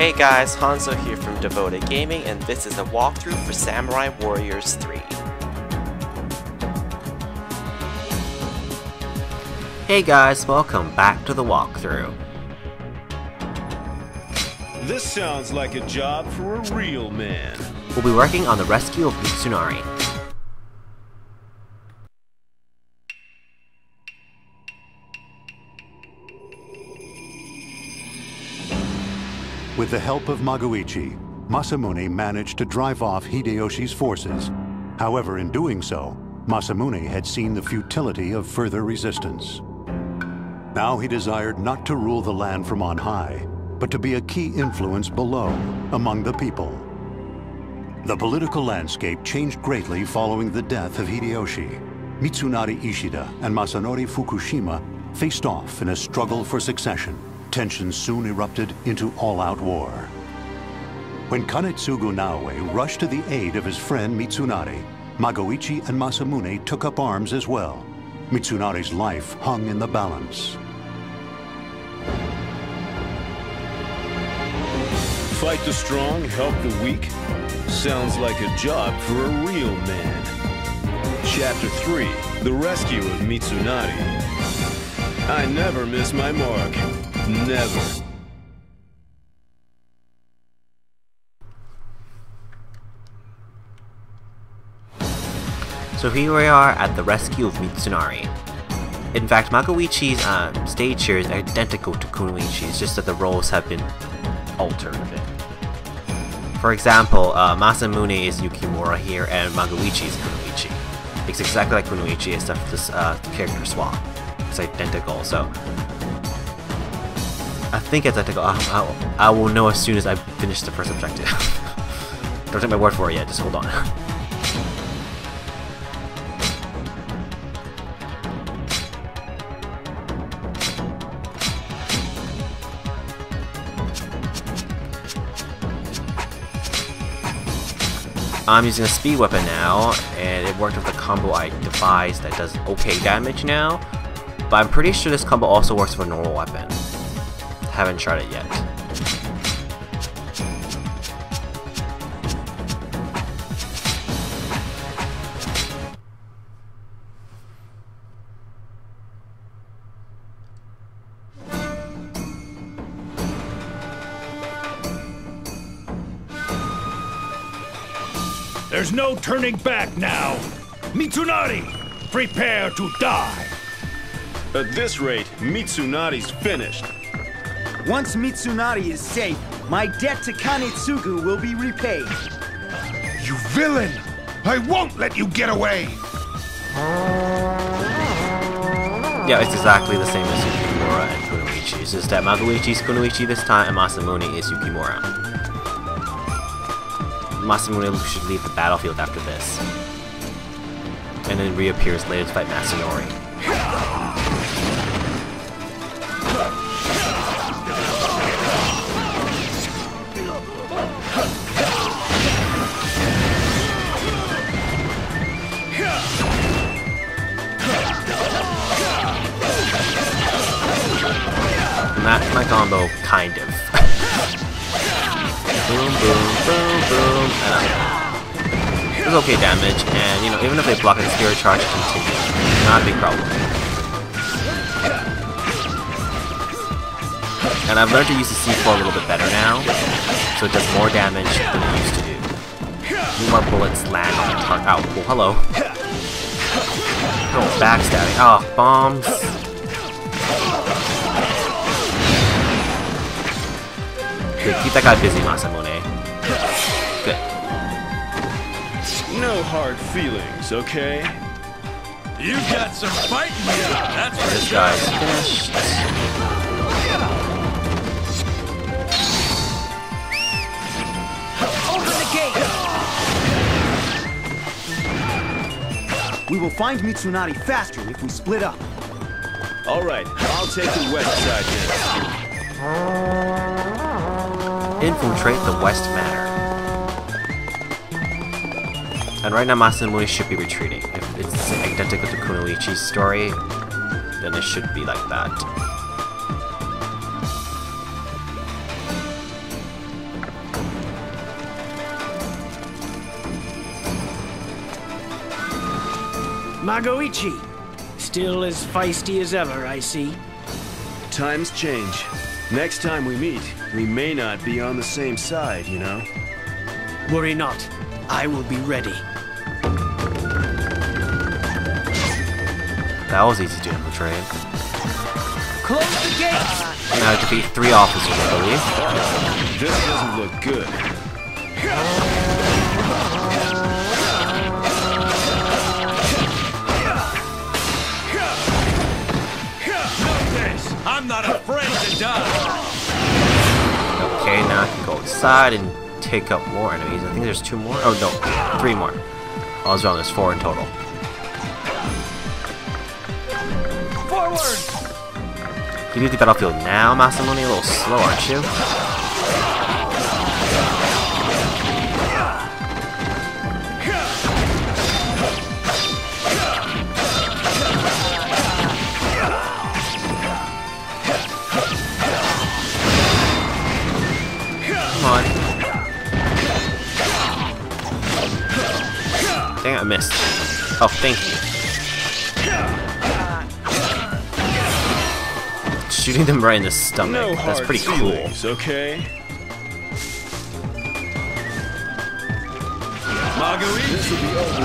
Hey guys, Hanzo here from Devoted Gaming, and this is a walkthrough for Samurai Warriors 3. Hey guys, welcome back to the walkthrough. This sounds like a job for a real man. We'll be working on the rescue of Mitsunari. With the help of Magoichi, Masamune managed to drive off Hideyoshi's forces. However, in doing so, Masamune had seen the futility of further resistance. Now he desired not to rule the land from on high, but to be a key influence below, among the people. The political landscape changed greatly following the death of Hideyoshi. Mitsunari Ishida and Masanori Fukushima faced off in a struggle for succession. Tensions soon erupted into all-out war. When Kanetsugu Naoe rushed to the aid of his friend Mitsunari, Magoichi and Masamune took up arms as well. Mitsunari's life hung in the balance. Fight the strong, help the weak? Sounds like a job for a real man. Chapter 3, The Rescue of Mitsunari. I never miss my mark. Never. So here we are at the rescue of Mitsunari. In fact, Magoichi's stage here is identical to Kunoichi's, just that the roles have been altered a bit. For example, Masamune is Yukimura here, and Magoichi is Kunoichi. It's exactly like Kunoichi, except for this character swap. It's identical, so I think it's identical. I will know as soon as I finish the first objective. Don't take my word for it yet, just hold on. I'm using a speed weapon now, and it worked with the combo I devised that does okay damage now, but I'm pretty sure this combo also works with a normal weapon. Haven't tried it yet. There's no turning back now! Mitsunari, prepare to die! At this rate, Mitsunari's finished. Once Mitsunari is safe, my debt to Kanetsugu will be repaid. You villain! I won't let you get away! Yeah, it's exactly the same as Yukimura and Kunoichi. It's just that Magoichi is Kunoichi this time, and Masamune is Yukimura. Masamune should leave the battlefield after this, and then reappears later to fight Masanori. And that's my combo, kind of. Boom, boom, boom, boom, and it's okay damage, and you know, even if they block it, the Spirit Charge continues. Not a big problem. And I've learned to use the C4 a little bit better now, so it does more damage than it used to do. More bullets land on the target. Oh, well, hello. Oh, backstabbing. Oh, bombs. Good, keep that guy busy, Masamune. Good. No hard feelings, okay? You got some fighting here, that's for This sure! guy's finished. Open the gate! We will find Mitsunari faster if we split up. All right, I'll take the west side then. Infiltrate the West Manor. And right now Masamune should be retreating. If it's identical to Kunoichi's story, then it should be like that. Magoichi, still as feisty as ever, I see. Times change. Next time we meet, we may not be on the same side, you know? Worry not. I will be ready. That was easy to infiltrate. Close the gates! Now defeat 3 officers, I believe. This doesn't look good. I'm not afraid to die. Okay, now I can go outside and take out more enemies. I think there's 2 more. Oh no, 3 more. I was wrong, there's 4 in total. Forward! You leave the battlefield now, Masamune? A little slow, aren't you? Come on. Dang it, I missed. Oh, thank you. Shooting them right in the stomach. No That's hard pretty cool. feelings, okay? Magoichi, This will be over.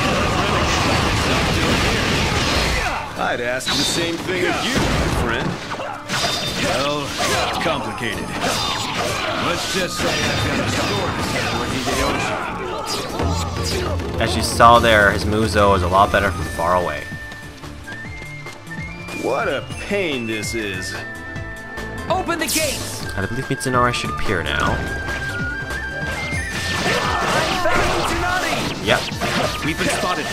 I'd ask the same thing of you, my friend. well, it's complicated. Let's just say I've got a store to sell for Hideyoshi. As you saw there, his Muzo is a lot better from far away. What a pain this is. Open the gates! I believe Mitsunari should appear now. Yep. We've been spotted.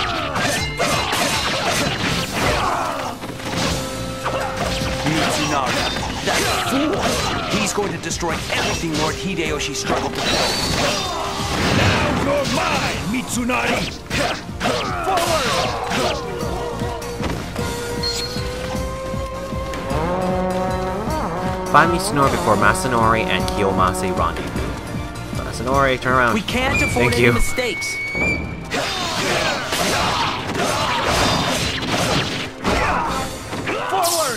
Mitsunari, that fool! He's going to destroy everything Lord Hideyoshi struggled to build. Now you're mine, Mitsunari. Find Mitsunori before Masanori and Kiyomasa rendezvous. Masanori, turn around. We can't afford Thank any you. mistakes. Forward!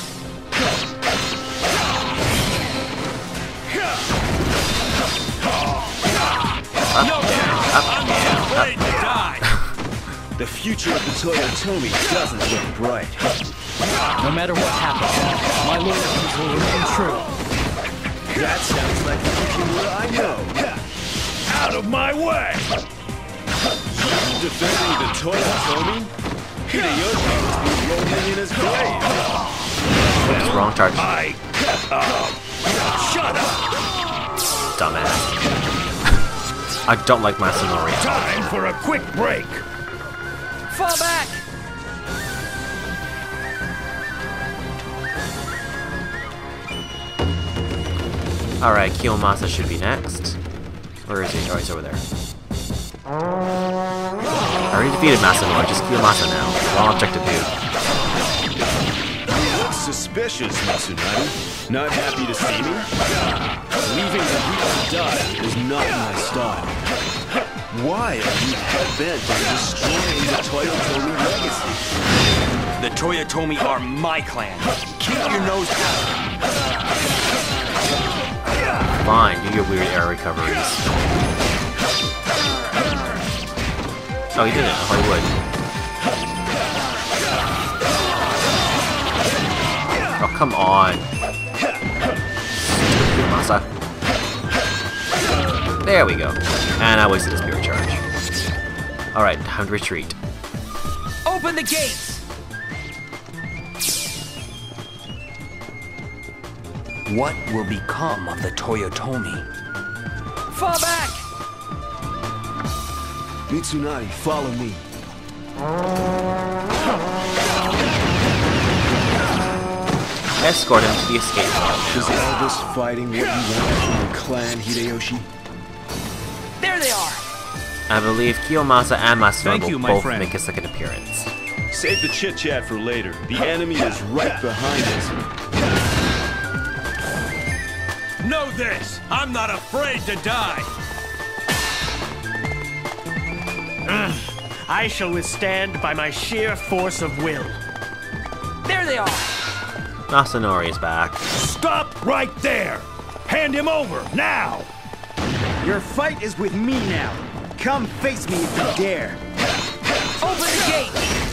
Afraid to die. The future of the Toyotomi doesn't look bright. No matter what happens, my loyalties will remain true. That sounds like the Yukimura I know. Out of my way. Defending the Toyotomi? Hideyoshi must be rolling in his grave. Oops, wrong charge. Shut up. Dumbass. I don't like Masanori. Time for a quick break. Fall back! Alright, Kiyomasa should be next. Where is he? Oh, he's over there. I already defeated Masanori, just Kiyomasa now. Wrong objective, dude. You look suspicious, Mitsunari. Not happy to see me? Leaving the weak to die is not my style. Why are you hell-bent on destroying the Toyotomi legacy? The Toyotomi are my clan. Keep your nose down. Fine, do your weird air recoveries. Oh, he didn't. Oh, he would. Oh, come on. Kiyomasa. There we go. And I wasted a spirit charge. Alright, time to retreat. Open the gates! What will become of the Toyotomi? Fall back! Mitsunari, follow me. Escort him to the escape pod. Is all this fighting what you want from the clan, Hideyoshi? There they are! I believe Kiyomasa and Masanori Thank will you, my both friend. make a second appearance. Save the chit-chat for later. The enemy is right behind us. Know this. I'm not afraid to die. I shall withstand by my sheer force of will. There they are! Masanori is back. Stop right there! Hand him over, now! Your fight is with me now. Come face me if you dare. Open the gate!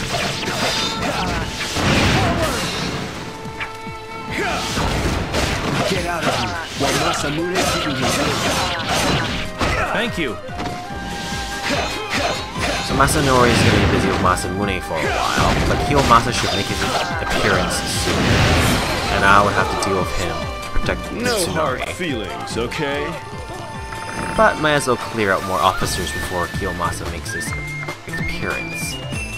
Get out of here while Masamune is giving you. Thank you. So Masanori is going to be busy with Masamune for a while, but Kiyomasa should make his appearance soon. And I would have to deal with him to protect No hard Mitsunari. feelings, okay? But might as well clear out more officers before Kiyomasa makes his appearance.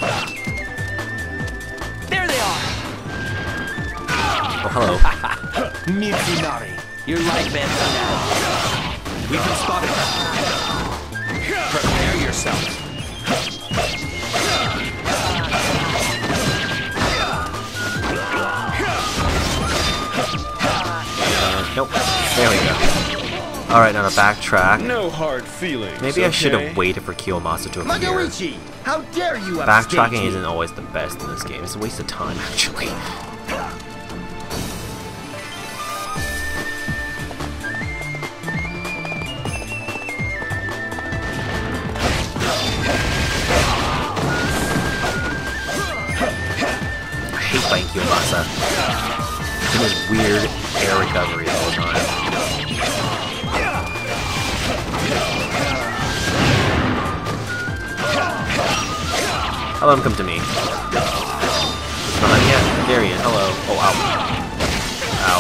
There they are! Oh, hello. Mitsunari, your life ends now. We've been spotted. Prepare yourself. Nope. There we go. Alright, now to backtrack. No hard feelings. Maybe I should have okay? waited for Kiyomasa to appear. Magoichi, how dare you Backtracking upstage me? isn't always the best in this game. It's a waste of time, actually. I hate fighting Kiyomasa. He does weird air recovery all the time. I'll let him come to me. Behind yet? There he is. Hello. Oh, ow. Ow.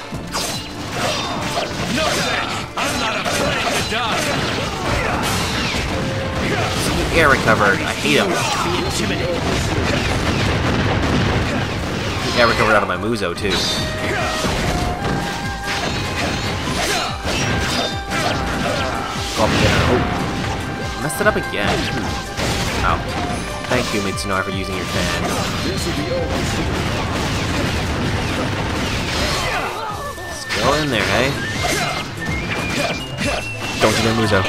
No thanks! I'm not afraid to die! See, he air recovered. I hate him. He air recovered out of my Muzo, too. Go up there. Oh. Messed it up again. Ow. Thank you, Mitsunari, for using your fan. Still in there, hey? Don't you dare, Muzo.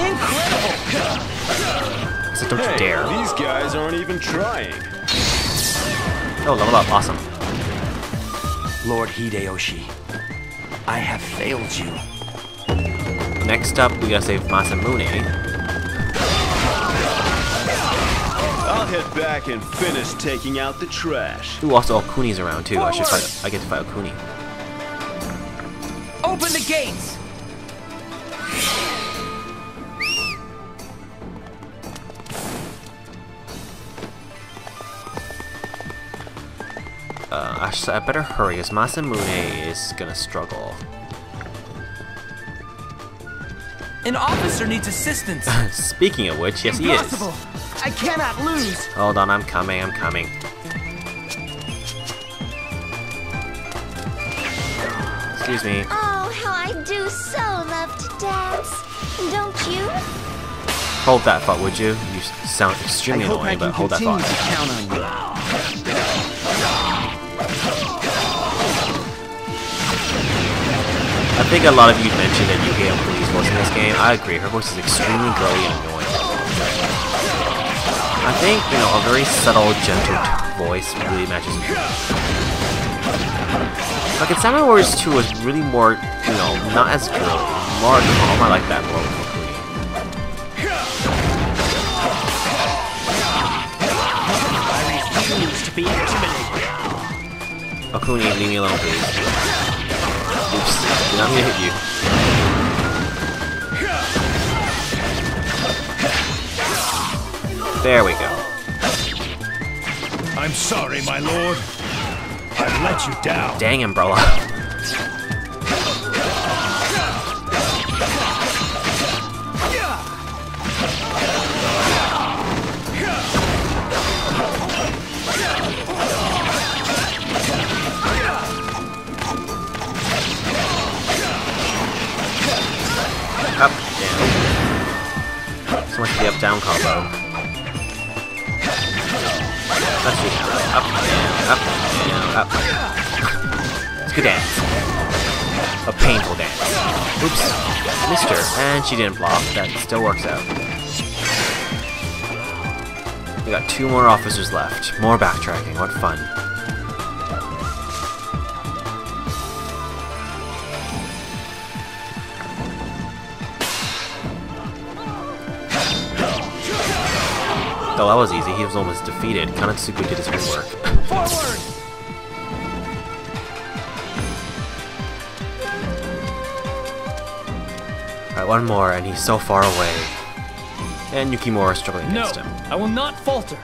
So don't you Hey, dare. these guys aren't even trying. Oh, level up. Awesome. Lord Hideyoshi, I have failed you. Next up, we gotta save Masamune. I'll head back and finish taking out the trash. Ooh, also Okuni's around, too. I get to fight Okuni. Open the gates! I better hurry, because Masamune is gonna struggle. An officer needs assistance. Speaking of which, yes, he is. Impossible! I cannot lose! Hold on, I'm coming. Excuse me. Oh, how I do so love to dance. Don't you? Hold that thought, would you? You sound I extremely hope I annoying, can but hold that continue thought. to count on you. I think a lot of you mentioned that Yuki Okuni's voice in this game. I agree, her voice is extremely girly and annoying. I think, you know, a very subtle, gentle voice really matches with her. Like in Samurai Warriors 2 was really more, you know, not as girly, more calm. I like that more with Okuni. I refuse to be intimidated. Okuni, leave me alone, please. Oops, did not mean to hit you. There we go. I'm sorry, my lord. I've let you down. Dang, Umbrella. Up, down. So much for the up-down combo. Let's do that. Up, down, up, down, up. It's a good dance. A painful dance. Oops. Missed her. And she didn't block. That still works out. We got 2 more officers left. More backtracking, what fun. Oh, that was easy. He was almost defeated. Kanetsugu did his homework. Forward! Alright, one more, and he's so far away. And Yukimura is struggling against him. I will not falter.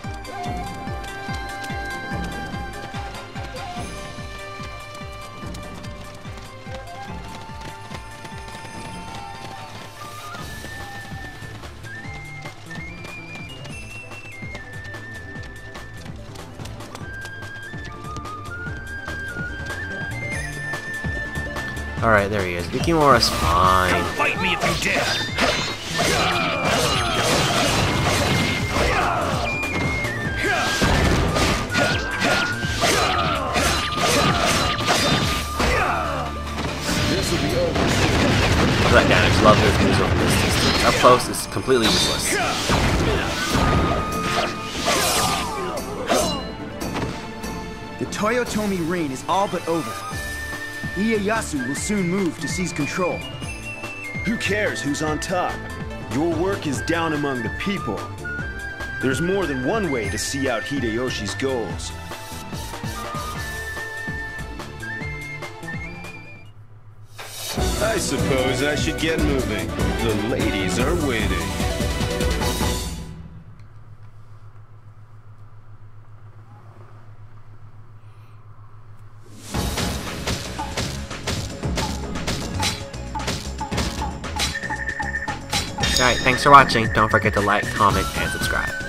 Alright, there he is. Yukimura's fine. Fight me if you dare. Look at that damage. Love those moves over this distance. Up close is completely useless. The Toyotomi reign is all but over. Ieyasu will soon move to seize control. Who cares who's on top? Your work is down among the people. There's more than one way to see out Hideyoshi's goals. I suppose I should get moving. The ladies are waiting. Alright, thanks for watching. Don't forget to like, comment, and subscribe.